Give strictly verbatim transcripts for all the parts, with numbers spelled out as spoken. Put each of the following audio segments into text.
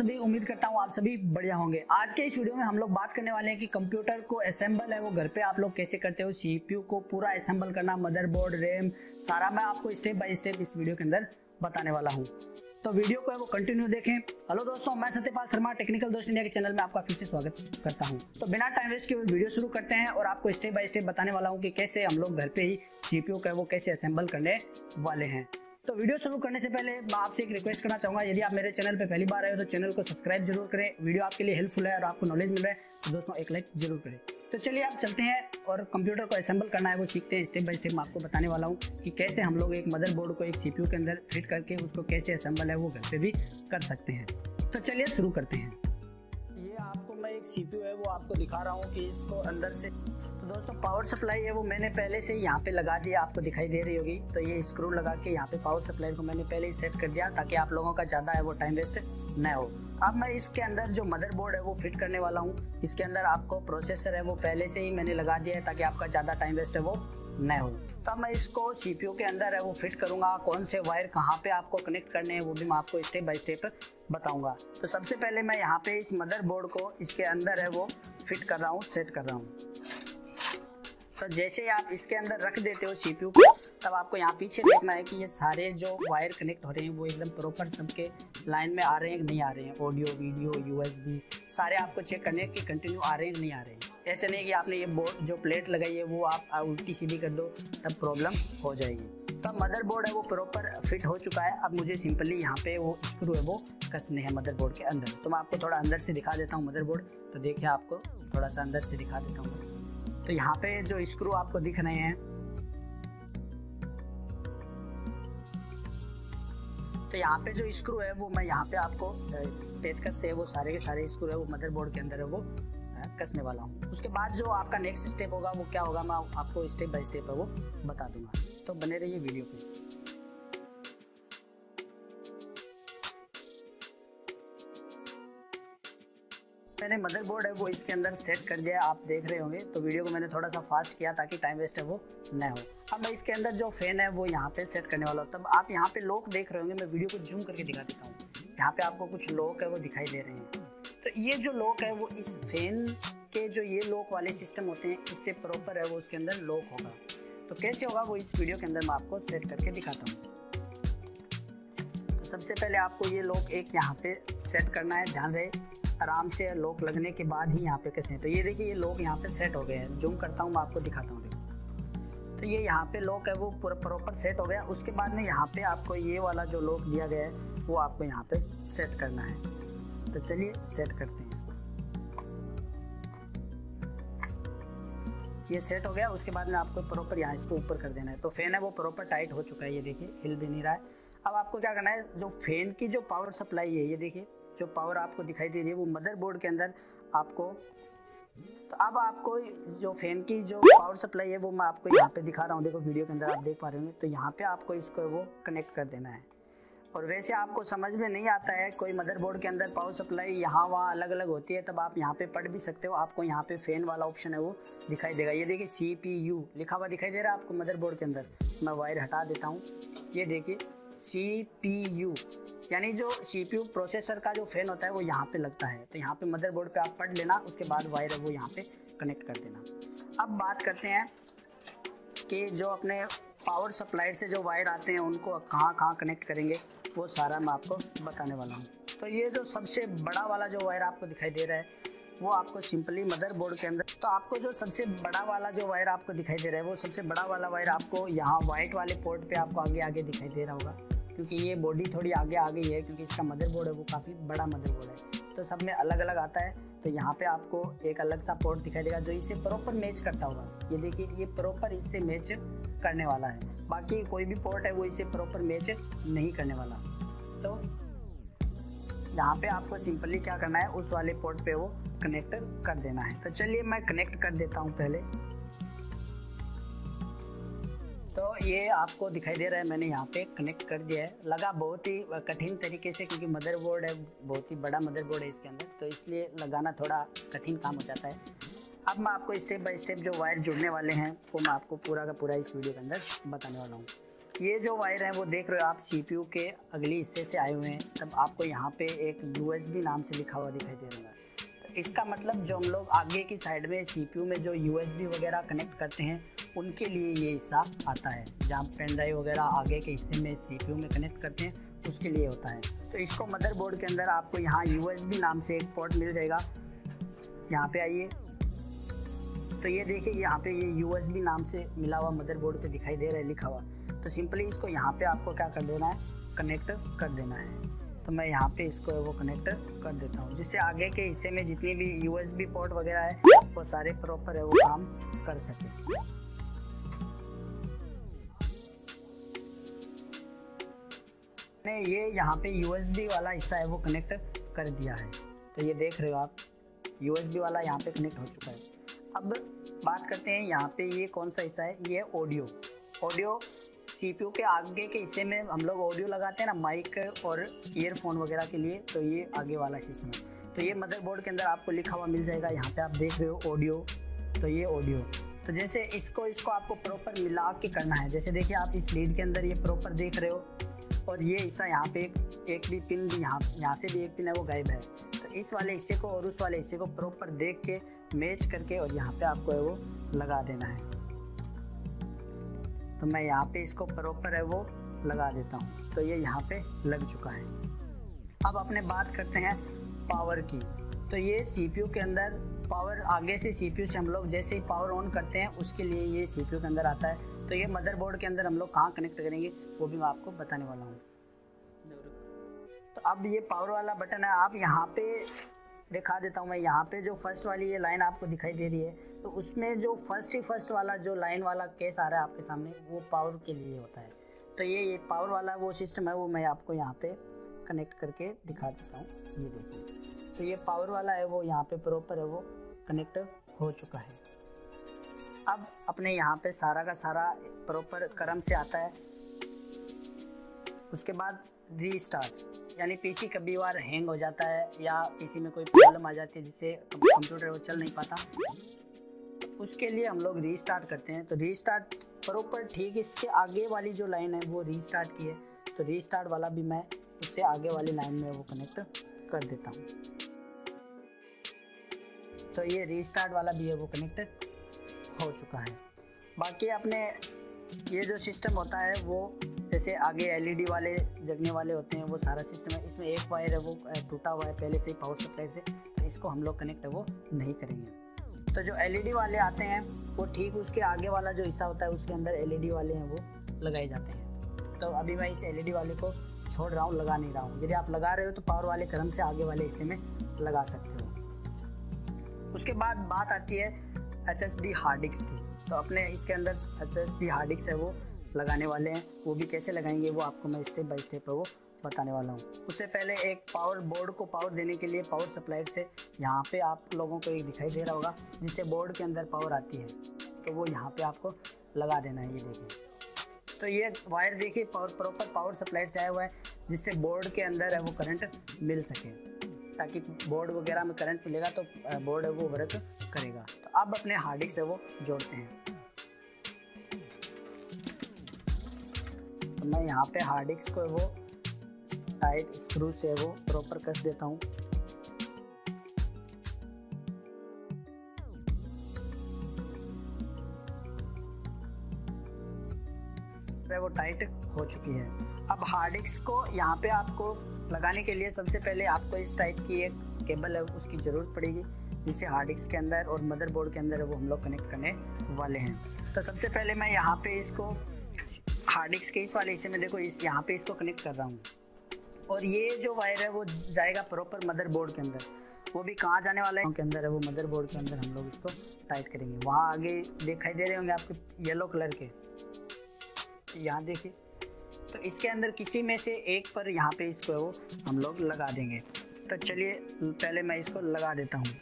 सभी, उम्मीद करता हूँ आप सभी बढ़िया होंगे। आज के इस वीडियो में हम लोग बात करने वाले हैं कि कंप्यूटर को असेंबल है वो घर पे आप लोग कैसे करते हो, सीपीयू को पूरा असेंबल करना, मदरबोर्ड, रैम, सारा मैं आपको स्टेप बाय स्टेप इस वीडियो के अंदर बताने वाला हूँ। तो वीडियो को है वो कंटिन्यू देखें। हेलो दोस्तों, मैं सत्यपाल शर्मा टेक्निकल दोस्त इंडिया के चैनल में आपका फिर से स्वागत करता हूं। तो बिना टाइम वेस्ट किए वीडियो शुरू करते हैं और आपको स्टेप बाय स्टेप बताने वाला हूं कि कैसे हम लोग घर पे ही सीपीयू का वो कैसे असेंबल करने वाले हैं। तो वीडियो शुरू करने से पहले मैं आपसे एक रिक्वेस्ट करना चाहूंगा, यदि आप मेरे चैनल पे पहली बार आए हो तो चैनल को सब्सक्राइब जरूर करें। वीडियो आपके लिए हेल्पफुल है और आपको नॉलेज मिल रहा है तो दोस्तों एक लाइक जरूर करें। तो चलिए आप चलते हैं और कंप्यूटर को असेंबल करना है वो सीखते हैं। स्टेप बाय स्टेप मैं आपको बताने वाला हूँ कि कैसे हम लोग एक मदरबोर्ड को एक सीपीयू के अंदर फिट करके उसको कैसे असेंबल है वो घर पे भी कर सकते हैं। तो चलिए शुरू करते हैं। ये आपको मैं एक सीपीयू है वो आपको दिखा रहा हूँ कि इसको अंदर से, तो दोस्तों पावर सप्लाई है वो मैंने पहले से यहाँ पे लगा दिया, आपको दिखाई दे रही होगी। तो ये स्क्रू लगा के यहाँ पे पावर सप्लाई को मैंने पहले ही सेट कर दिया ताकि आप लोगों का ज़्यादा है वो टाइम वेस्ट न हो। अब मैं इसके अंदर जो मदरबोर्ड है वो फिट करने वाला हूँ। इसके अंदर आपको प्रोसेसर है वो पहले से ही मैंने लगा दिया है ताकि आपका ज़्यादा टाइम वेस्ट है वो न हो। तो अब मैं इसको सीपीयू के अंदर है वो फिट करूँगा। कौन से वायर कहाँ पे आपको कनेक्ट करने हैं वो भी मैं आपको स्टेप बाय स्टेप बताऊँगा। तो सबसे पहले मैं यहाँ पे इस मदरबोर्ड को इसके अंदर है वो फिट कर रहा हूँ, सेट कर रहा हूँ। तो जैसे आप इसके अंदर रख देते हो सीपीयू को, तब आपको यहाँ पीछे देखना है कि ये सारे जो वायर कनेक्ट हो रहे हैं वो एकदम प्रॉपर सबके लाइन में आ रहे हैं कि नहीं आ रहे हैं। ऑडियो, वीडियो, यूएसबी सारे आपको चेक करने हैं कि कंटिन्यू आ रहे हैं कि नहीं आ रहे हैं। ऐसे नहीं कि आपने ये बोर्ड जो प्लेट लगाई है वो आप उल्टी सीधी कर दो, तब प्रॉब्लम हो जाएगी। तो मदरबोर्ड है वो प्रॉपर फिट हो चुका है। अब मुझे सिंपली यहाँ पे वो स्क्रू है वो कसने हैं मदरबोर्ड के अंदर। तो मैं आपको थोड़ा अंदर से दिखा देता हूँ मदरबोर्ड। तो देखिए आपको थोड़ा सा अंदर से दिखा देता हूँ। तो यहाँ पे जो स्क्रू आपको दिख रहे हैं, तो यहाँ पे जो स्क्रू है वो मैं यहाँ पे आपको पेचकस से वो सारे के सारे स्क्रू है वो मदरबोर्ड के अंदर है वो कसने वाला हूँ। उसके बाद जो आपका नेक्स्ट स्टेप होगा वो क्या होगा मैं आपको स्टेप बाय स्टेप है वो बता दूंगा। तो बने रहिए वीडियो पे। मैंने मदरबोर्ड है वो इसके अंदर सेट कर दिया, आप देख रहे होंगे। तो वीडियो को मैंने थोड़ा सा फास्ट किया ताकि टाइम वेस्ट है वो न हो। अब मैं इसके अंदर जो फैन है वो यहाँ पे सेट करने वाला हूँ। तब आप यहाँ पे लॉक देख रहे होंगे, मैं वीडियो को जूम करके दिखा देता हूँ। यहाँ पे आपको कुछ लॉक है वो दिखाई दे रहे हैं। तो ये जो लॉक है वो इस फैन के जो ये लॉक वाले सिस्टम होते हैं इससे प्रॉपर है वो उसके अंदर लॉक होगा। तो कैसे होगा वो इस वीडियो के अंदर मैं आपको सेट करके दिखाता हूँ। तो सबसे पहले आपको ये लॉक एक यहाँ पे सेट करना है, ध्यान रहे आराम से लॉक लगने के बाद ही यहाँ पे कैसे। तो ये देखिए ये लॉक यहाँ पे सेट हो गए हैं। जूम करता हूँ मैं आपको दिखाता हूँ। तो ये यहाँ पे लॉक है वो प्रॉपर सेट हो गया। उसके बाद में यहाँ पे आपको ये वाला जो लॉक दिया गया है वो आपको यहाँ पे सेट करना है। तो चलिए सेट करते हैं इसको। ये सेट हो गया। उसके बाद में आपको प्रॉपर यहाँ इसको ऊपर कर देना है। तो फैन है वो प्रॉपर टाइट हो चुका है, ये देखिए हिल भी नहीं रहा है। अब आपको क्या करना है, जो फैन की जो पावर सप्लाई है ये देखिए जो पावर आपको दिखाई दे रही है वो मदरबोर्ड के अंदर आपको, तो अब आपको जो फैन की जो पावर सप्लाई है वो मैं आपको यहाँ पे दिखा रहा हूँ। देखो वीडियो के अंदर आप देख पा रहे होंगे। तो यहाँ पे आपको इसको वो कनेक्ट कर देना है। और वैसे आपको समझ में नहीं आता है, कोई मदरबोर्ड के अंदर पावर सप्लाई यहाँ वहाँ अलग अलग होती है, तब आप यहाँ पे पढ़ भी सकते हो। आपको यहाँ पे फैन वाला ऑप्शन है वो दिखाई देगा। ये देखिए सी पी यू लिखा हुआ दिखाई दे रहा है आपको मदरबोर्ड के अंदर। मैं वायर हटा देता हूँ। ये देखिए सी पी यू यानी जो सीपीयू प्रोसेसर का जो फैन होता है वो यहाँ पे लगता है। तो यहाँ पे मदरबोर्ड पे आप पढ़ लेना, उसके बाद वायर है वो यहाँ पे कनेक्ट कर देना। अब बात करते हैं कि जो अपने पावर सप्लाई से जो वायर आते हैं उनको कहाँ कहाँ कनेक्ट करेंगे वो सारा मैं आपको बताने वाला हूँ। तो ये जो सबसे बड़ा वाला जो वायर आपको दिखाई दे रहा है वो आपको सिंपली मदरबोर्ड के अंदर, तो आपको जो सबसे बड़ा वाला जो वायर आपको दिखाई दे रहा है वो सबसे बड़ा वाला वायर आपको यहाँ व्हाइट वाले पोर्ट पे आपको आगे आगे दिखाई दे रहा होगा, क्योंकि ये बॉडी थोड़ी आगे आ गई है क्योंकि इसका मदरबोर्ड है वो काफ़ी बड़ा मदरबोर्ड है। तो सब में अलग अलग आता है। तो यहाँ पे आपको एक अलग सा पोर्ट दिखाई देगा जो इससे प्रॉपर मैच करता होगा। ये देखिए ये प्रॉपर इससे मैच करने वाला है। बाकी कोई भी पोर्ट है वो इससे प्रॉपर मैच नहीं करने वाला। तो यहाँ पे आपको सिंपली क्या करना है, उस वाले पोर्ट पे वो कनेक्ट कर देना है। तो चलिए मैं कनेक्ट कर देता हूँ पहले। तो ये आपको दिखाई दे रहा है मैंने यहाँ पे कनेक्ट कर दिया है। लगा बहुत ही कठिन तरीके से क्योंकि मदरबोर्ड है, बहुत ही बड़ा मदरबोर्ड है इसके अंदर, तो इसलिए लगाना थोड़ा कठिन काम हो जाता है। अब मैं आपको स्टेप बाय स्टेप जो वायर जुड़ने वाले हैं वो मैं आपको पूरा का पूरा इस वीडियो के अंदर बताने वाला हूँ। ये जो वायर है वो देख रहे हो आप सीपीयू के अगले हिस्से से आए हुए हैं। तब आपको यहाँ पे एक यूएसबी नाम से लिखा हुआ दिखाई दे रहा है। तो इसका मतलब जो हम लोग आगे की साइड में सीपीयू में जो यूएसबी वगैरह कनेक्ट करते हैं उनके लिए ये हिस्सा आता है। जहाँ पेन ड्राइव वगैरह आगे के हिस्से में सीपीयू में कनेक्ट करते हैं उसके लिए होता है। तो इसको मदरबोर्ड के अंदर आपको यहाँ यूएसबी नाम से एक पोर्ट मिल जाएगा। यहाँ पे आइए तो ये देखिए यहाँ पे ये यूएसबी नाम से मिला हुआ मदरबोर्ड पे दिखाई दे रहा है लिखा हुआ। तो सिंपली इसको यहाँ पे आपको क्या कर देना है, कनेक्ट कर देना है। तो मैं यहाँ पे इसको वो कनेक्ट कर देता हूँ जिससे आगे के हिस्से में जितनी भी यूएसबी पोर्ट वगैरह है वो सारे प्रॉपर है वो काम कर सके। मैंने ये यहाँ पे यूएसबी वाला हिस्सा है वो कनेक्ट कर दिया है। तो ये देख रहे हो आप यूएसबी वाला यहाँ पे कनेक्ट हो चुका है। अब बात करते हैं यहाँ पे ये कौन सा हिस्सा है, ये ऑडियो। ऑडियो सीपीयू के आगे के हिस्से में हम लोग ऑडियो लगाते हैं ना, माइक और ईयरफोन वगैरह के लिए। तो ये आगे वाला सिस्टम है। तो ये मदरबोर्ड के अंदर आपको लिखा हुआ मिल जाएगा। यहाँ पे आप देख रहे हो ऑडियो। तो ये ऑडियो, तो जैसे इसको इसको आपको प्रॉपर मिला के करना है। जैसे देखिए आप इस लीड के अंदर ये प्रॉपर देख रहे हो और ये हिस्सा यहाँ पे एक, एक भी पिन भी यहाँ यहाँ से भी एक पिन है वो गायब है। तो इस वाले हिस्से को और उस वाले हिस्से को प्रॉपर देख के मैच करके और यहाँ पे आपको है वो लगा देना है। तो मैं यहाँ पे इसको प्रॉपर है वो लगा देता हूँ। तो ये यहाँ पे लग चुका है। अब अपने बात करते हैं पावर की। तो ये सीपीयू के अंदर पावर आगे से सीपीयू से हम लोग जैसे ही पावर ऑन करते हैं उसके लिए ये सीपीयू के अंदर आता है। तो ये मदरबोर्ड के अंदर हम लोग कहाँ कनेक्ट करेंगे वो भी मैं आपको बताने वाला हूँ। तो अब ये पावर वाला बटन है, आप यहाँ पे दिखा देता हूँ मैं। यहाँ पे जो फर्स्ट वाली ये लाइन आपको दिखाई दे रही है तो उसमें जो फर्स्ट ही फर्स्ट वाला जो लाइन वाला केस आ रहा है आपके सामने वो पावर के लिए होता है। तो ये ये पावर वाला वो सिस्टम है वो मैं आपको यहाँ पे कनेक्ट करके दिखा देता हूँ। ये देखिए तो ये पावर वाला है वो यहाँ पे प्रॉपर है वो कनेक्ट हो चुका है। अब अपने यहाँ पे सारा का सारा प्रॉपर क्रम से आता है। उसके बाद रीस्टार्ट, यानी पीसी कभी बार हैंग हो जाता है या पीसी में कोई प्रॉब्लम आ जाती है जिससे कंप्यूटर वो चल नहीं पाता, उसके लिए हम लोग रीस्टार्ट करते हैं। तो रीस्टार्ट प्रॉपर ठीक इसके आगे वाली जो लाइन है वो रीस्टार्ट की है। तो रीस्टार्ट वाला भी मैं उससे आगे वाली लाइन में वो कनेक्ट कर देता हूँ। तो ये रीस्टार्ट वाला भी है वो कनेक्ट हो चुका है। बाकी अपने ये जो सिस्टम होता है वो जैसे आगे एलईडी वाले जगने वाले होते हैं वो सारा सिस्टम है। इसमें एक वायर है वो टूटा हुआ है पहले से ही पावर सप्लाई से, तो इसको हम लोग कनेक्ट है वो नहीं करेंगे। तो जो एलईडी वाले आते हैं वो ठीक उसके आगे वाला जो हिस्सा होता है उसके अंदर एलईडी वाले हैं वो लगाए जाते हैं। तो अभी मैं इस एलईडी वाले को छोड़ रहा हूँ, लगा नहीं रहा हूँ। यदि आप लगा रहे हो तो पावर वाले क्रम से आगे वाले हिस्से में लगा सकते हो। उसके बाद बात आती है H S D hard disk की। तो अपने इसके अंदर H S D hard disk है वो लगाने वाले हैं। वो भी कैसे लगाएंगे वो आपको मैं स्टेप बाय स्टेप वो बताने वाला हूँ। उससे पहले एक पावर बोर्ड को पावर देने के लिए पावर सप्लाई से यहाँ पे आप लोगों को एक दिखाई दे रहा होगा जिससे बोर्ड के अंदर पावर आती है, तो वो यहाँ पे आपको लगा देना है। ये देखिए तो ये वायर देखिए पावर प्रॉपर पावर सप्लाई से आया हुआ है जिससे बोर्ड के अंदर है वो करंट मिल सके, ताकि बोर्ड वगैरह में करंट मिलेगा तो बोर्ड है वो वर्क करेगा। तो अब अपने हार्ड डिस्क है वो जोड़ते हैं। तो मैं यहाँ पे हार्ड डिस्क को वो टाइट स्क्रू से वो प्रॉपर कस देता हूँ। वो टाइट हो चुकी है। अब हार्ड डिस्क को यहाँ पे आपको लगाने के लिए सबसे पहले आपको इस टाइप की एक केबल है उसकी ज़रूरत पड़ेगी जिससे हार्ड डिस्क के अंदर और मदरबोर्ड के अंदर वो हम लोग कनेक्ट करने वाले हैं। तो सबसे पहले मैं यहाँ पे इसको हार्ड डिस्क के इस वाले हिस्से में देखो इस यहाँ पे इसको कनेक्ट कर रहा हूँ और ये जो वायर है वो जाएगा प्रॉपर मदरबोर्ड के अंदर। वो भी कहाँ जाने वाला है के अंदर है वो मदरबोर्ड के अंदर हम लोग इसको टाइट करेंगे। वहाँ आगे दिखाई दे रहे होंगे आपके येलो कलर के, यहाँ देखिए। तो इसके अंदर किसी में से एक पर यहाँ पे इसको वो हम लोग लगा देंगे। तो चलिए पहले मैं इसको लगा देता हूँ।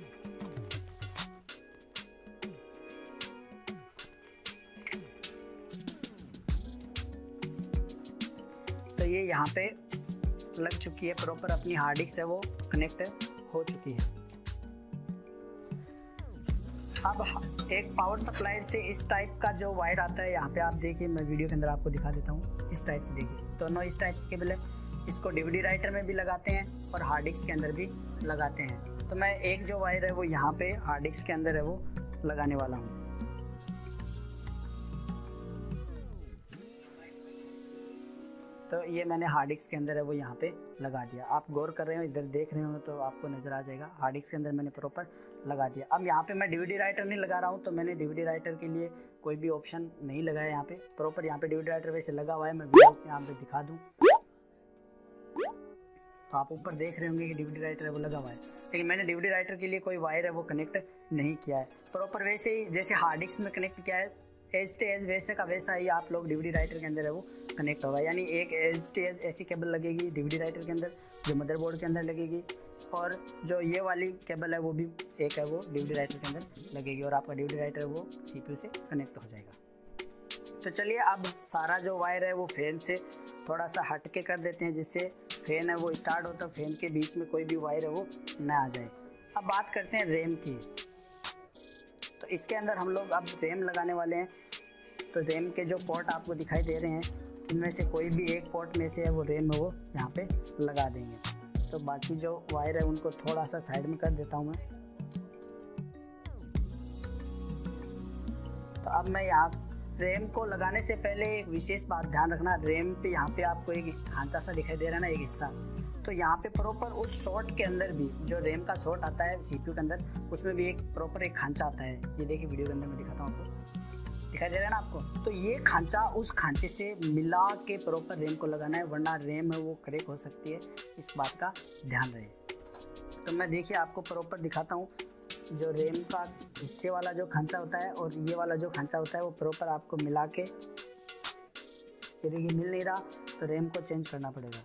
तो ये यहाँ पे लग चुकी है प्रॉपर, अपनी हार्ड डिस्क है वो कनेक्ट हो चुकी है। अब एक पावर सप्लाई से इस टाइप का जो वायर आता है, यहाँ पे आप देखिए, मैं वीडियो के अंदर आपको दिखा देता हूँ। इस टाइप से देखिए, दोनों इस टाइप के केबल है। इसको डीवीडी राइटर में भी लगाते हैं और हार्ड डिस्क के अंदर भी लगाते हैं। तो मैं एक जो वायर है वो यहाँ पे हार्ड डिस्क के अंदर है वो लगाने वाला हूँ। तो ये मैंने हार्ड डिस्क के अंदर है वो यहाँ पे लगा दिया। आप गौर कर रहे हो, इधर देख रहे हो तो आपको नज़र आ जाएगा। हार्ड डिस्क के अंदर मैंने प्रॉपर लगा दिया। अब यहाँ पे मैं डीवीडी राइटर नहीं लगा रहा हूँ, तो मैंने डीवीडी राइटर के लिए कोई भी ऑप्शन नहीं लगाया यहाँ पे। प्रॉपर यहाँ पे डीवीडी राइटर वैसे लगा हुआ है, मैं वीडियो यहाँ पे दिखा दूँ तो आप ऊपर देख रहे होंगे कि डीवीडी राइटर है वो लगा हुआ है, लेकिन मैंने डीवीडी राइटर के लिए कोई वायर है वो कनेक्ट नहीं किया है। प्रॉपर वैसे ही जैसे हार्ड डिस्क में कनेक्ट किया है, एज टे एज वैसे का वैसा ही आप लोग डीवीडी राइटर के अंदर है वो कनेक्ट होगा। यानी एक एज टे एज ऐसी केबल लगेगी डीवीडी राइटर के अंदर जो मदरबोर्ड के अंदर लगेगी, और जो ये वाली केबल है वो भी एक है वो डीवीडी राइटर के अंदर लगेगी, और आपका डीवीडी राइटर वो सीपीयू से कनेक्ट हो जाएगा। तो चलिए अब सारा जो वायर है वो फैन से थोड़ा सा हट के कर देते हैं, जिससे फैन है वो स्टार्ट होता है, फैन के बीच में कोई भी वायर है वो ना आ जाए। अब बात करते हैं रैम की। तो इसके अंदर हम लोग अब रैम लगाने वाले हैं। तो रैम के जो पोर्ट आपको दिखाई दे रहे हैं, इनमें से कोई भी एक पोर्ट में से है वो रैम है वो यहाँ पे लगा देंगे। तो बाकी जो वायर है उनको थोड़ा सा साइड में कर देता हूँ मैं। तो अब मैं यहाँ रैम को लगाने से पहले एक विशेष बात ध्यान रखना, रैम पे यहाँ पे आपको एक खांचा सा दिखाई दे रहा है ना, एक हिस्सा, तो यहाँ पे प्रॉपर उस शॉर्ट के अंदर भी जो रैम का शॉर्ट आता है सीपीयू के अंदर, उसमें भी एक प्रॉपर एक खांचा आता है। ये देखिए वीडियो के अंदर मैं दिखाता हूँ आपको, दिखाई दे रहा है ना आपको। तो ये खांचा उस खांचे से मिला के प्रॉपर रैम को लगाना है, वरना रैम है वो क्रैक हो सकती है, इस बात का ध्यान रहे। तो मैं देखिए आपको प्रॉपर दिखाता हूँ, जो रैम का हिस्से वाला जो खांचा होता है और ये वाला जो खांचा होता है वो प्रॉपर आपको मिला के, ये देखिए मिल नहीं रहा, तो रैम को चेंज करना पड़ेगा।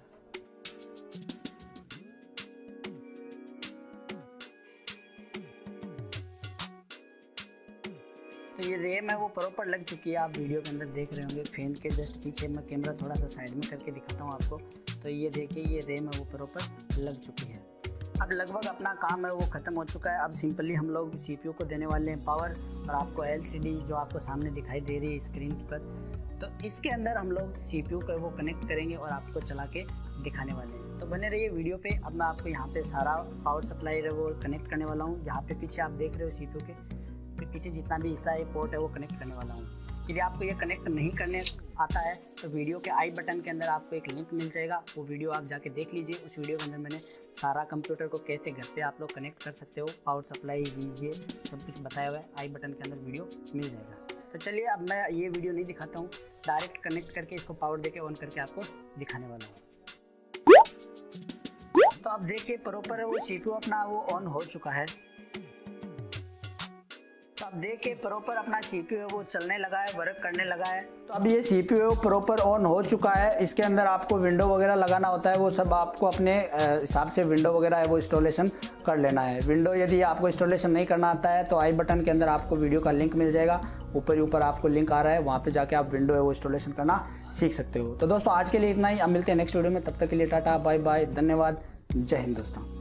तो ये रैम है वो प्रॉपर लग चुकी है, आप वीडियो के अंदर देख रहे होंगे। फैन के जस्ट पीछे मैं कैमरा थोड़ा सा साइड में करके दिखाता हूँ आपको। तो ये देखिए ये रैम है वो प्रॉपर लग चुकी है। अब लगभग अपना काम है वो ख़त्म हो चुका है। अब सिंपली हम लोग सीपीयू को देने वाले हैं पावर, और आपको एलसीडी जो आपको सामने दिखाई दे रही है स्क्रीन पर, तो इसके अंदर हम लोग सीपीयू को वो कनेक्ट करेंगे और आपको चला के दिखाने वाले हैं। तो बने रहिए वीडियो पे। अब मैं आपको यहाँ पे सारा पावर सप्लाई है वो कनेक्ट करने वाला हूँ। यहाँ पे पीछे आप देख रहे हो सीपीयू के पीछे जितना भी हिस्सा है पोर्ट है वो कनेक्ट करने वाला हूँ। यदि आपको ये कनेक्ट नहीं करने आता है तो वीडियो के आई बटन के अंदर आपको एक लिंक मिल जाएगा, वो वीडियो आप जाके देख लीजिए। उस वीडियो के अंदर मैंने सारा कंप्यूटर को कैसे घर पे आप लोग कनेक्ट कर सकते हो, पावर सप्लाई दीजिए, सब कुछ बताया हुआ है। आई बटन के अंदर वीडियो मिल जाएगा। तो चलिए अब मैं ये वीडियो नहीं दिखाता हूँ, डायरेक्ट कनेक्ट करके इसको पावर देके ऑन करके आपको दिखाने वाला हूँ। तो अब देखिए प्रॉपर है वो सीपीयू अपना वो ऑन हो चुका है। तो अब देखिए प्रॉपर अपना सीपीयू है वो चलने लगा है, वर्क करने लगा है। तो अब ये सीपीयू है वो प्रॉपर ऑन हो चुका है। इसके अंदर आपको विंडो वगैरह लगाना होता है, वो सब आपको अपने हिसाब से विंडो वगैरह है वो इंस्टॉलेशन कर लेना है। विंडो यदि आपको इंस्टॉलेशन नहीं करना आता है तो आई बटन के अंदर आपको वीडियो का लिंक मिल जाएगा, ऊपर ही ऊपर आपको लिंक आ रहा है, वहाँ पे जाके आप विंडो है वो इंस्टॉलेशन करना सीख सकते हो। तो दोस्तों आज के लिए इतना ही, अब मिलते हैं नेक्स्ट वीडियो में। तब तक के लिए टाटा बाय बाय, धन्यवाद, जय हिंद दोस्तों।